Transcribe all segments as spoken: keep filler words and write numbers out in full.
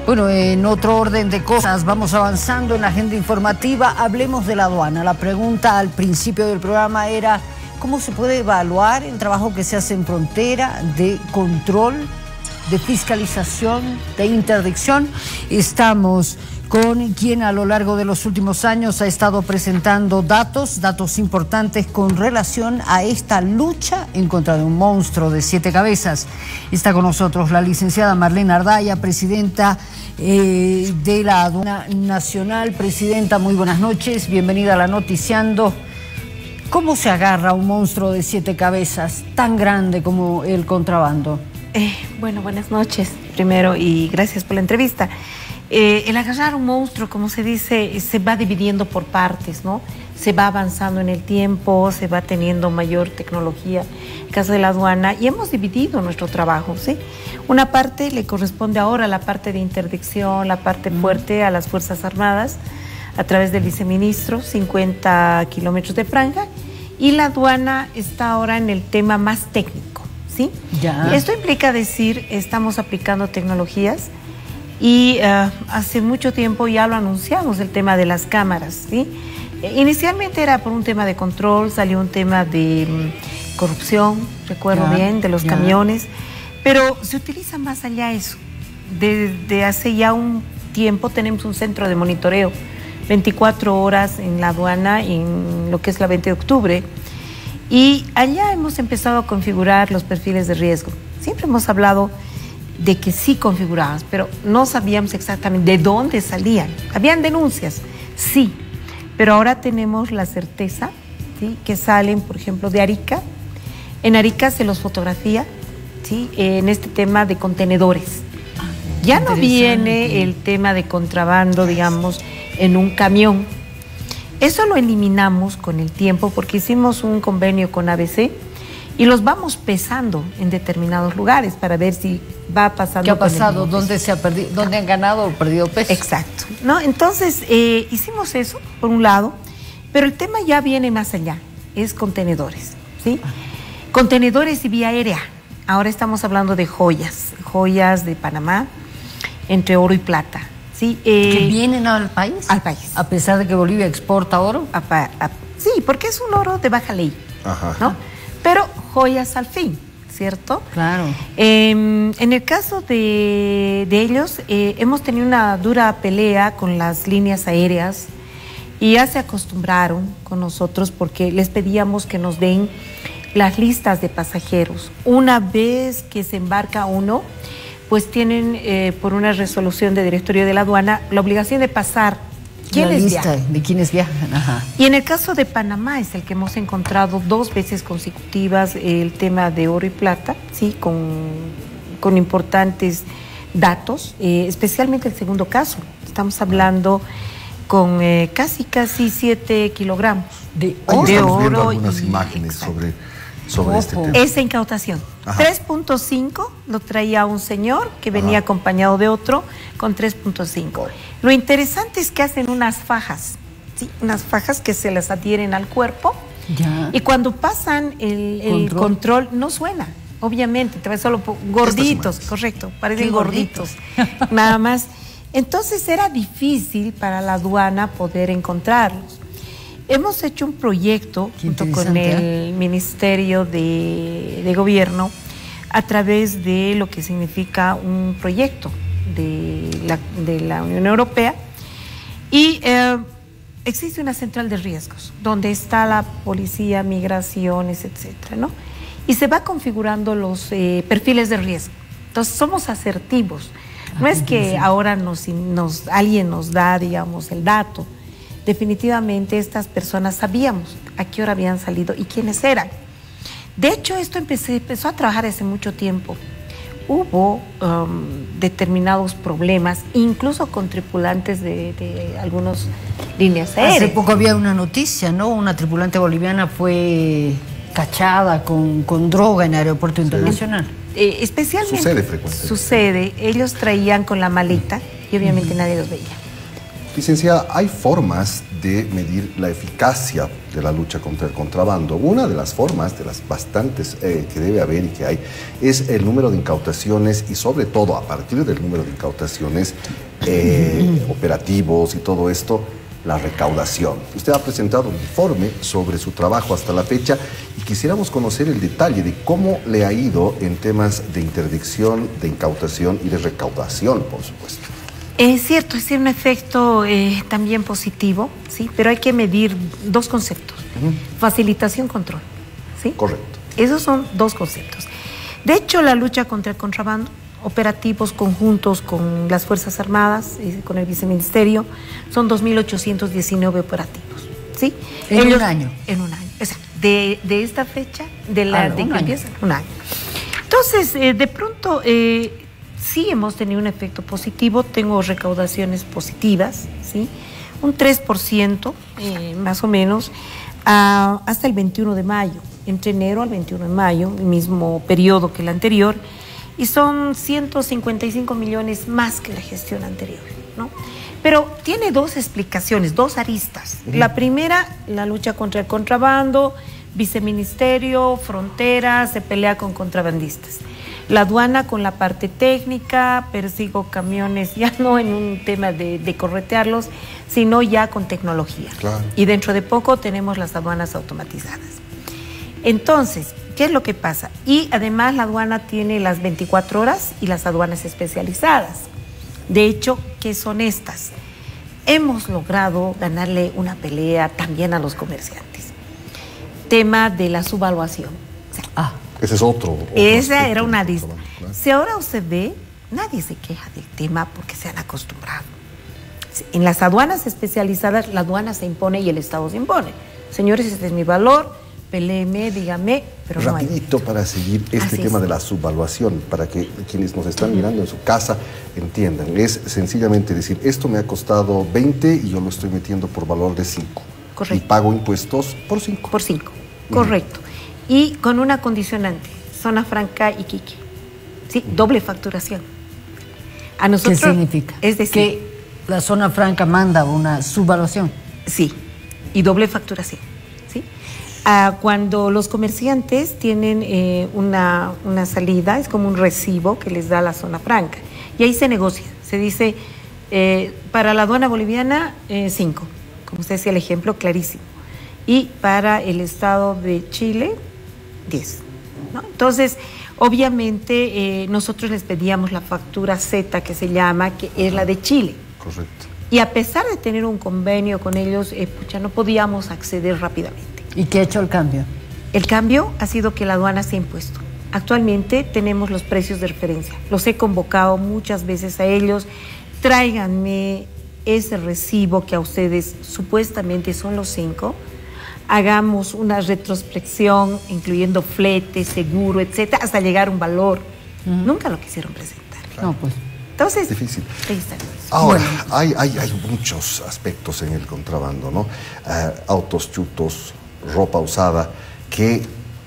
Bueno, en otro orden de cosas, vamos avanzando en la agenda informativa. Hablemos de la aduana. La pregunta al principio del programa era ¿cómo se puede evaluar el trabajo que se hace en frontera de control, de fiscalización, de interdicción? Estamos con quien a lo largo de los últimos años ha estado presentando datos, datos importantes con relación a esta lucha en contra de un monstruo de siete cabezas. Está con nosotros la licenciada Marlene Ardaya, presidenta eh, de la Aduana Nacional. Presidenta, muy buenas noches, bienvenida a la Noticiando. ¿Cómo se agarra un monstruo de siete cabezas tan grande como el contrabando? Eh, bueno, buenas noches primero y gracias por la entrevista. Eh, el agarrar un monstruo, como se dice, se va dividiendo por partes, ¿no? Se va avanzando en el tiempo, se va teniendo mayor tecnología, en el caso de la aduana, y hemos dividido nuestro trabajo, ¿sí? Una parte le corresponde ahora a la parte de interdicción, la parte fuerte a las Fuerzas Armadas, a través del viceministro, cincuenta kilómetros de franja, y la aduana está ahora en el tema más técnico, ¿sí? Ya. Esto implica decir, estamos aplicando tecnologías, y uh, hace mucho tiempo ya lo anunciamos, el tema de las cámaras, ¿sí? Inicialmente era por un tema de control, salió un tema de um, corrupción, recuerdo ya, bien, de los ya. camiones, pero se utiliza más allá eso. Desde hace ya un tiempo tenemos un centro de monitoreo, veinticuatro horas en la aduana, en lo que es la veinte de octubre, y allá hemos empezado a configurar los perfiles de riesgo. Siempre hemos hablado de que sí configurábamos, pero no sabíamos exactamente de dónde salían. Habían denuncias, sí, pero ahora tenemos la certeza, ¿sí?, que salen, por ejemplo, de Arica. En Arica se los fotografía, ¿sí?, en este tema de contenedores. Ya no viene el tema de contrabando, digamos, en un camión. Eso lo eliminamos con el tiempo porque hicimos un convenio con A B C y los vamos pesando en determinados lugares para ver si va pasando. ¿Qué ha pasado? ¿Dónde se ha perdido? ¿Dónde han ganado o perdido peso? Exacto, ¿no? Entonces, eh, hicimos eso, por un lado, pero el tema ya viene más allá, es contenedores, ¿sí? Contenedores y vía aérea. Ahora estamos hablando de joyas, joyas de Panamá, entre oro y plata, ¿sí? Eh, ¿Que vienen al país? Al país. A pesar de que Bolivia exporta oro. A, a, sí, porque es un oro de baja ley, Ajá. ¿no? Pero joyas al fin, ¿cierto? Claro. Eh, en el caso de, de ellos, eh, hemos tenido una dura pelea con las líneas aéreas y ya se acostumbraron con nosotros porque les pedíamos que nos den las listas de pasajeros. Una vez que se embarca uno, pues tienen eh, por una resolución de directorio de la aduana la obligación de pasar quiénes lista viajan. de quienes viajan. Ajá. Y en el caso de Panamá es el que hemos encontrado dos veces consecutivas el tema de oro y plata, sí, con, con importantes datos, eh, especialmente el segundo caso. Estamos hablando con eh, casi casi siete kilogramos de, Ahí de estamos oro. viendo algunas y, imágenes exacto. sobre, sobre este tema. Esa incautación. tres punto cinco lo traía un señor que venía Ajá. acompañado de otro con tres punto cinco. Lo interesante es que hacen unas fajas, ¿sí? Unas fajas que se las adhieren al cuerpo ya. Y cuando pasan el, el control. control no suena, obviamente, te ves solo gorditos, correcto, parecen gorditos, gorditos. Nada más. Entonces era difícil para la aduana poder encontrarlos. Hemos hecho un proyecto junto con el ¿eh? Ministerio de, de Gobierno a través de lo que significa un proyecto de la, de la Unión Europea y eh, existe una central de riesgos donde está la policía, migraciones, etcétera, ¿no? Y se va configurando los eh, perfiles de riesgo. Entonces somos asertivos. No es que ahora nos, nos, alguien nos da, digamos, el dato. Definitivamente estas personas sabíamos a qué hora habían salido y quiénes eran. De hecho, esto empecé, empezó a trabajar hace mucho tiempo. Hubo um, determinados problemas, incluso con tripulantes de, de algunas líneas aéreas. Hace poco había una noticia, ¿no? Una tripulante boliviana fue cachada con, con droga en el aeropuerto internacional. Eh, especialmente sucede frecuentemente. Sucede, ellos traían con la maleta y obviamente uh-huh. nadie los veía. Licenciada, ¿hay formas de medir la eficacia de la lucha contra el contrabando. Una de las formas, de las bastantes eh, que debe haber y que hay, es el número de incautaciones y sobre todo a partir del número de incautaciones eh, operativos y todo esto, la recaudación. Usted ha presentado un informe sobre su trabajo hasta la fecha y quisiéramos conocer el detalle de cómo le ha ido en temas de interdicción, de incautación y de recaudación, por supuesto. Es cierto, es un efecto eh, también positivo, ¿sí? Pero hay que medir dos conceptos, uh-huh. facilitación, control, ¿sí? Correcto. Esos son dos conceptos. De hecho, la lucha contra el contrabando, operativos conjuntos con las Fuerzas Armadas, y con el Viceministerio, son dos mil ochocientos diecinueve operativos, ¿sí? En Ellos, un año. En un año, exacto. De, de esta fecha, de la ah, de un que año. empieza, un año. Entonces, eh, de pronto... Eh, sí hemos tenido un efecto positivo, tengo recaudaciones positivas, ¿sí? Un tres por ciento eh, más o menos uh, hasta el veintiuno de mayo, entre enero al veintiuno de mayo, el mismo periodo que el anterior, y son ciento cincuenta y cinco millones más que la gestión anterior, ¿no? Pero tiene dos explicaciones, dos aristas. Uh-huh. La primera, la lucha contra el contrabando, Viceministerio, frontera, se pelea con contrabandistas. La aduana con la parte técnica, persigo camiones ya no en un tema de, de corretearlos, sino ya con tecnología. Claro. Y dentro de poco tenemos las aduanas automatizadas. Entonces, ¿qué es lo que pasa? Y además la aduana tiene las veinticuatro horas y las aduanas especializadas. De hecho, ¿qué son estas? Hemos logrado ganarle una pelea también a los comerciantes. Tema de la subvaluación. O sea, ah. Ese es otro. otro Esa era una lista. Claro. Si ahora usted ve, nadie se queja del tema porque se han acostumbrado. En las aduanas especializadas, la aduana se impone y el Estado se impone. Señores, este es mi valor, peléeme, dígame, pero no hay. Rapidito para seguir este Así tema es. de la subvaluación, para que quienes nos están mirando en su casa entiendan. Es sencillamente decir, esto me ha costado veinte y yo lo estoy metiendo por valor de cinco. Correcto. Y pago impuestos por cinco. Por cinco, uh-huh. correcto. Y con una condicionante, Zona Franca y Iquique, ¿sí? Doble facturación. A nosotros, ¿qué significa? Es decir, que la Zona Franca manda una subvaluación. Sí, y doble facturación, ¿sí? Ah, cuando los comerciantes tienen eh, una, una salida, es como un recibo que les da la Zona Franca, y ahí se negocia, se dice, eh, para la aduana boliviana, eh, cinco, como usted decía el ejemplo, clarísimo, y para el Estado de Chile, diez, ¿no? Entonces, obviamente, eh, nosotros les pedíamos la factura Z, que se llama, que es la de Chile. Correcto. Y a pesar de tener un convenio con ellos, eh, pucha, no podíamos acceder rápidamente. ¿Y qué ha hecho el cambio? El cambio ha sido que la aduana se ha impuesto. Actualmente tenemos los precios de referencia. Los he convocado muchas veces a ellos. Tráiganme ese recibo que a ustedes supuestamente son los cinco. Hagamos una retrospección, incluyendo flete, seguro, etcétera, hasta llegar a un valor. Uh-huh. Nunca lo quisieron presentar. Claro. No, pues. Entonces, difícil. Ahí está. Ahora, bueno. hay, hay, hay muchos aspectos en el contrabando, ¿no? Uh, autos chutos, ropa usada, que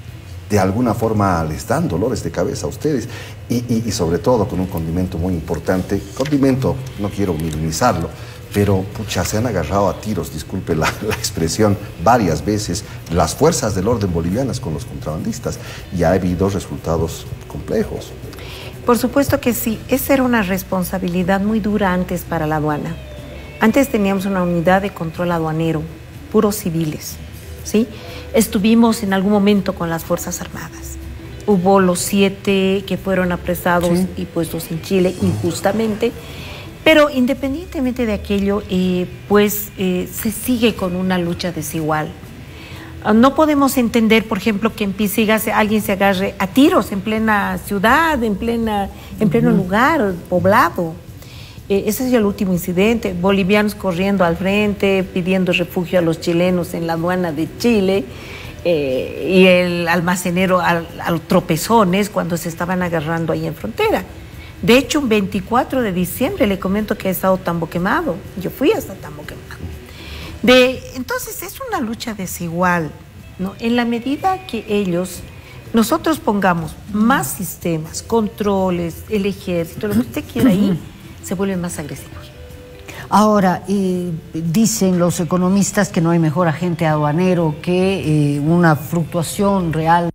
de alguna forma les dan dolores de cabeza a ustedes. Y, y, y sobre todo con un condimento muy importante. Condimento, no quiero minimizarlo, pero pucha, se han agarrado a tiros, disculpe la, la expresión, varias veces las fuerzas del orden bolivianas con los contrabandistas y ha habido resultados complejos. Por supuesto que sí, esa era una responsabilidad muy dura antes para la aduana. Antes teníamos una unidad de control aduanero, puros civiles, ¿sí? Estuvimos en algún momento con las Fuerzas Armadas. Hubo los siete que fueron apresados sí. y puestos en Chile injustamente. Pero independientemente de aquello, eh, pues eh, se sigue con una lucha desigual. Uh, no podemos entender, por ejemplo, que en Pisiga se, alguien se agarre a tiros en plena ciudad, en, plena, en pleno uh-huh. lugar, poblado. Eh, ese es el último incidente. Bolivianos corriendo al frente, pidiendo refugio a los chilenos en la aduana de Chile. Eh, y el almacenero al, al tropezones cuando se estaban agarrando ahí en frontera. De hecho, un veinticuatro de diciembre le comento que ha estado Tambo Quemado. Yo fui hasta Tambo Quemado. De, entonces, es una lucha desigual, ¿no? En la medida que ellos, nosotros pongamos más sistemas, controles, el ejército, lo que usted quiera ahí, se vuelven más agresivos. Ahora, eh, dicen los economistas que no hay mejor agente aduanero que eh, una fluctuación real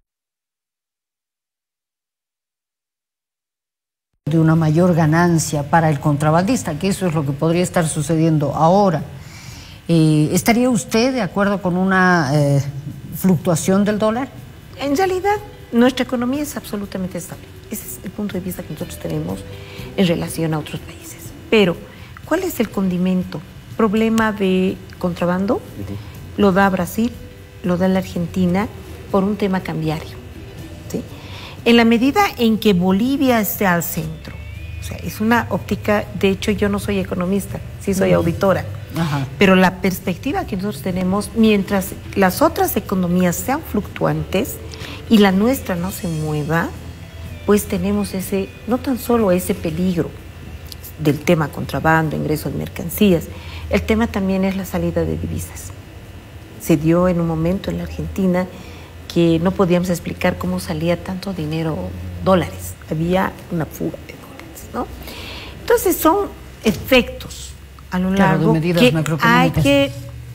de una mayor ganancia para el contrabandista, que eso es lo que podría estar sucediendo ahora. Eh, ¿Estaría usted de acuerdo con una eh, fluctuación del dólar? En realidad, nuestra economía es absolutamente estable. Ese es el punto de vista que nosotros tenemos en relación a otros países. Pero, ¿cuál es el condimento? Problema de contrabando, uh-huh. Lo da Brasil, lo da la Argentina, por un tema cambiario. ¿Sí? En la medida en que Bolivia esté al centro, o sea, es una óptica, de hecho yo no soy economista, sí soy uh-huh. auditora, uh-huh. Pero la perspectiva que nosotros tenemos, mientras las otras economías sean fluctuantes y la nuestra no se mueva, pues tenemos ese, no tan solo ese peligro del tema contrabando, ingresos de mercancías, el tema también es la salida de divisas. Se dio en un momento en la Argentina que no podíamos explicar cómo salía tanto dinero, dólares, había una fuga de dólares, ¿no? Entonces son efectos a lo largo claro, que hay que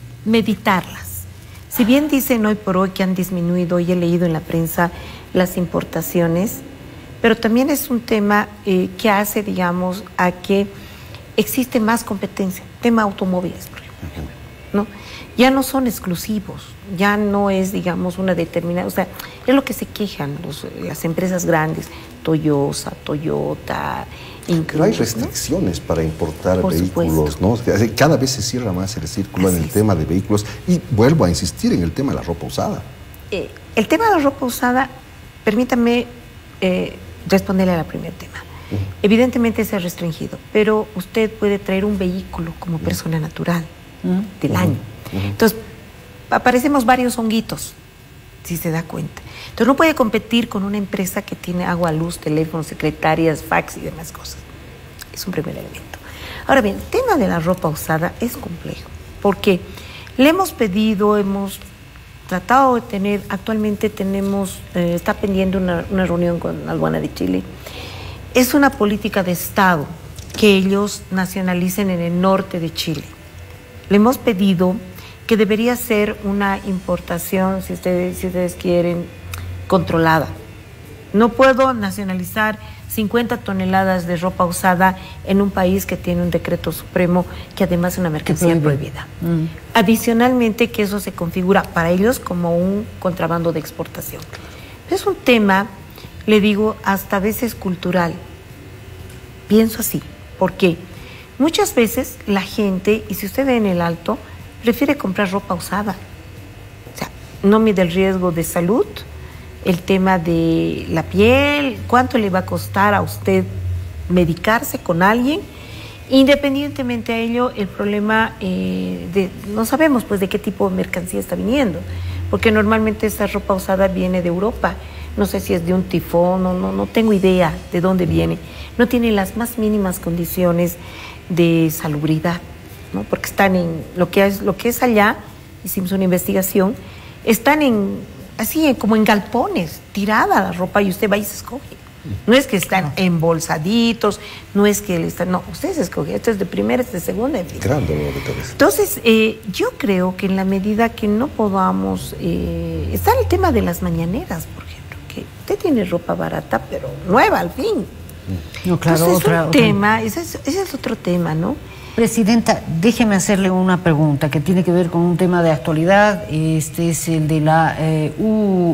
meditarlas. Si bien dicen hoy por hoy que han disminuido, y he leído en la prensa las importaciones, pero también es un tema eh, que hace, digamos, a que existe más competencia. Tema automóviles, por ejemplo, ¿no? Ya no son exclusivos, ya no es, digamos, una determinada, o sea, es lo que se quejan los, las empresas grandes, Toyota, Toyota, incluso, pero hay restricciones, ¿no?, para importar por vehículos, supuesto. ¿No? Cada vez se cierra más el círculo Así en el es. tema de vehículos, y vuelvo a insistir en el tema de la ropa usada. Eh, el tema de la ropa usada, permítame eh, responderle al primer tema. Uh-huh. Evidentemente es restringido, pero usted puede traer un vehículo como persona natural uh-huh. del uh-huh. año. Uh-huh. Entonces, aparecemos varios honguitos, si se da cuenta. Entonces, no puede competir con una empresa que tiene agua, luz, teléfono, secretarias, fax y demás cosas. Es un primer elemento. Ahora bien, el tema de la ropa usada es complejo, porque le hemos pedido, hemos tratado de tener, actualmente tenemos, eh, está pendiente una, una reunión con la aduana de Chile. Es una política de Estado que ellos nacionalicen en el norte de Chile. Le hemos pedido que debería ser una importación, si ustedes, si ustedes quieren, controlada. No puedo nacionalizar cincuenta toneladas de ropa usada en un país que tiene un decreto supremo que además es una mercancía prohibida. Mm. Adicionalmente, que eso se configura para ellos como un contrabando de exportación. Es un tema, le digo, hasta a veces cultural. Pienso así, porque muchas veces la gente, y si usted ve en el Alto, prefiere comprar ropa usada. O sea, no mide el riesgo de salud, el tema de la piel, cuánto le va a costar a usted medicarse con alguien. Independientemente a ello, el problema, eh, de, no sabemos pues de qué tipo de mercancía está viniendo, porque normalmente esa ropa usada viene de Europa. No sé si es de un tifón, no, no, no tengo idea de dónde viene. No tiene las más mínimas condiciones de salubridad, ¿no? Porque están en lo que es, lo que es allá, hicimos una investigación, están en así como en galpones, tirada la ropa y usted va y se escoge. No es que están embolsaditos, no es que le están, no, usted se escoge, esto es de primera, esto es de segunda, en fin. Gran dolor de cabeza. Entonces, eh, yo creo que en la medida que no podamos, eh, está el tema de las mañaneras, por ejemplo, que usted tiene ropa barata, pero nueva al fin. No, claro, Entonces, otra, es un otra. tema, ese es, ese es otro tema, ¿no? Presidenta, déjeme hacerle una pregunta que tiene que ver con un tema de actualidad. Este es el de la eh, U,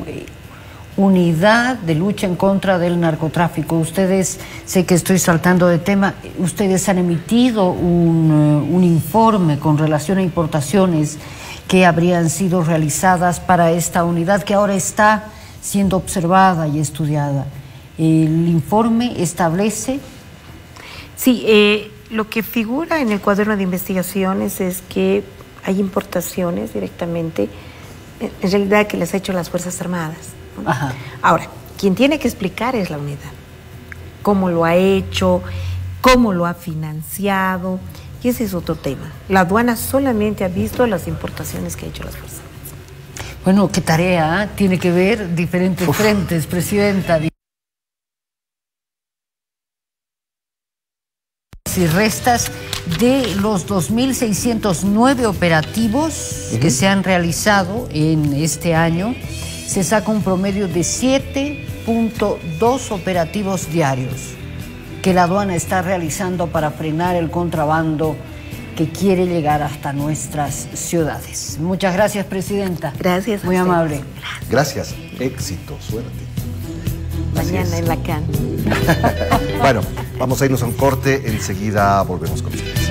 Unidad de Lucha en Contra del Narcotráfico. Ustedes, sé que estoy saltando de tema, ustedes han emitido un, uh, un informe con relación a importaciones que habrían sido realizadas para esta unidad que ahora está siendo observada y estudiada. El informe establece... Sí, eh... lo que figura en el cuaderno de investigaciones es que hay importaciones directamente, en realidad que les ha hecho las Fuerzas Armadas, ¿no? Ajá. Ahora, quien tiene que explicar es la unidad, cómo lo ha hecho, cómo lo ha financiado, y ese es otro tema. La aduana solamente ha visto las importaciones que ha hecho las Fuerzas Armadas. Bueno, qué tarea, ¿eh? Tiene que ver diferentes Uf. frentes, Presidenta. sumas y restas de los dos mil seiscientos nueve operativos uh-huh. que se han realizado en este año, se saca un promedio de siete punto dos operativos diarios que la aduana está realizando para frenar el contrabando que quiere llegar hasta nuestras ciudades. Muchas gracias, Presidenta. Gracias. Muy amable. Gracias. Éxito, suerte. Mañana en la C A N. Bueno, vamos a irnos a un corte. Enseguida volvemos con ustedes.